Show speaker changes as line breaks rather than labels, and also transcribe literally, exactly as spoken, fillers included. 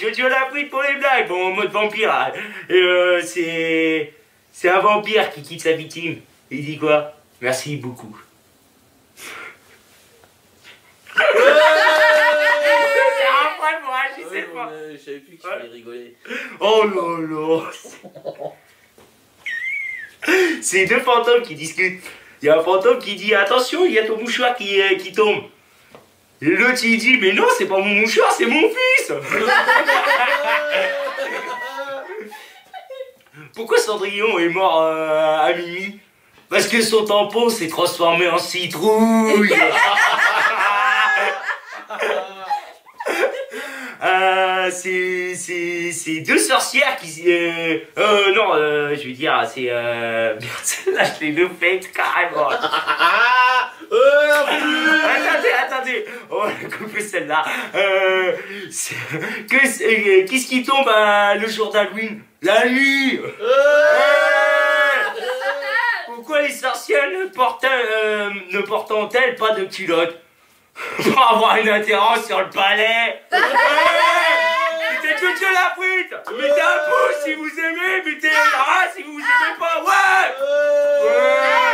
Jojo la frite pour les blagues, bon, en mode vampire. Hein. Euh, c'est... C'est un vampire qui quitte sa victime. Il dit quoi? Merci beaucoup. Je sais pas.
Je savais plus qu'il fallait rigoler.
Oh là là. C'est deux fantômes qui discutent. Il y a un fantôme qui dit attention, il y a ton mouchoir qui, euh, qui tombe. Et l'autre il dit mais non, c'est pas mon mouchoir, c'est mon fils. Pourquoi Cendrillon est mort euh, à minuit? Parce que son tampon s'est transformé en citrouille. Euh, c'est deux sorcières qui... Euh, euh non, euh, je veux dire, c'est... Euh, merde, celle-là, je l'ai loupée carrément. Attendez, attendez. On va couper celle-là. Euh, Qu'est-ce qui tombe euh, le jour d'Halloween? La nuit. Pourquoi les sorcières ne portent, euh, ne portent-elles pas de culottes? Pour avoir une adhérence sur le palais. Mettez Jojo la frite. Mettez un pouce si vous aimez. Mettez un rat si vous aimez pas. Ouais, ouais.